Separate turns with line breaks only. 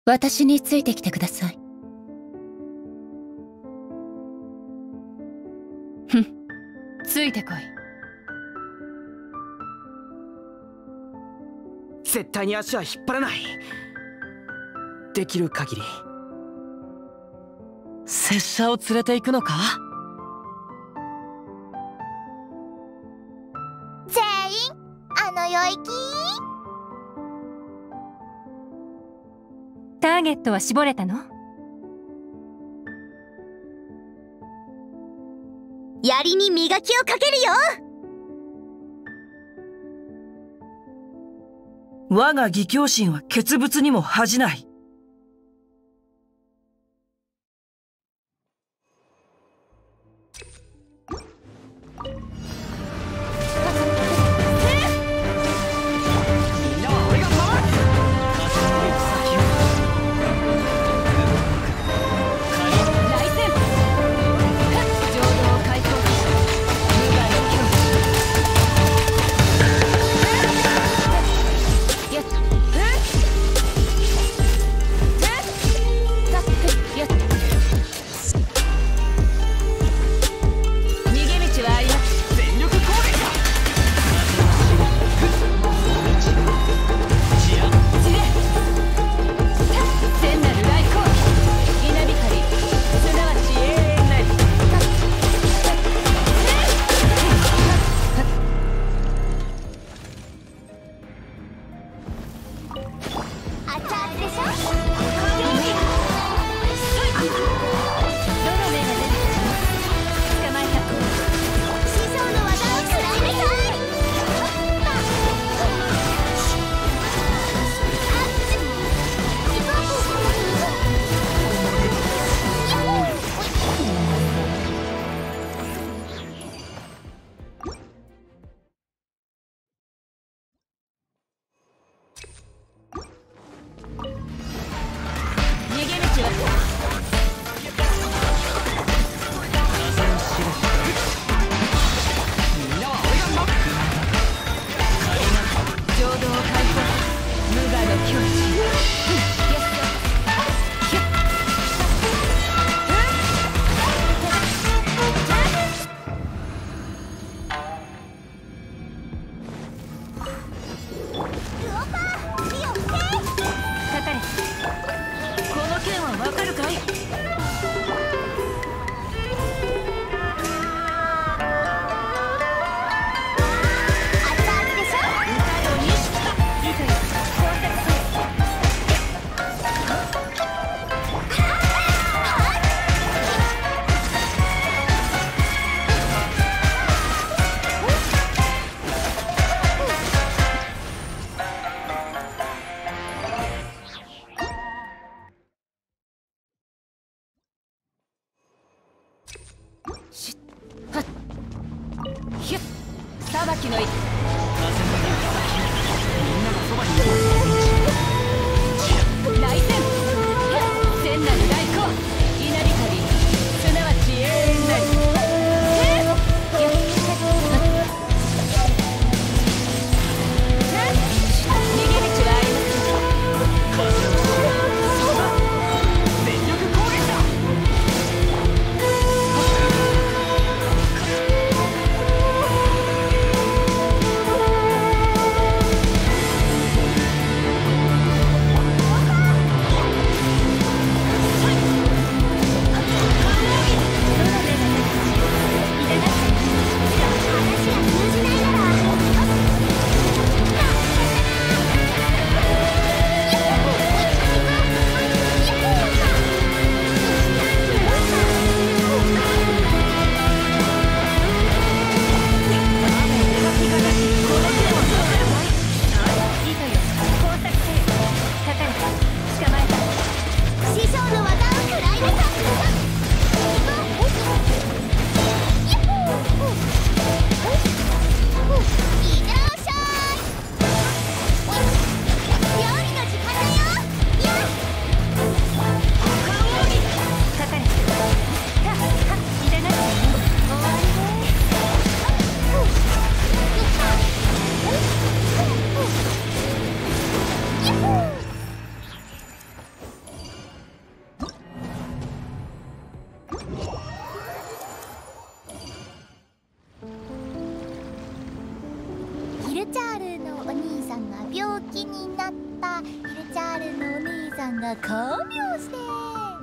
私についてきてください。ふん、ついてこい。
絶対に足は引っ張らない。できる限り。拙者を連れて行くのか？
全員あの世行き。
ターゲットは絞れたの？
槍に磨きをかけるよ。
我が義兄心は傑物にも恥じない。
チャールのお兄さんが病気になった。ヒルチャールのお兄さんが看病して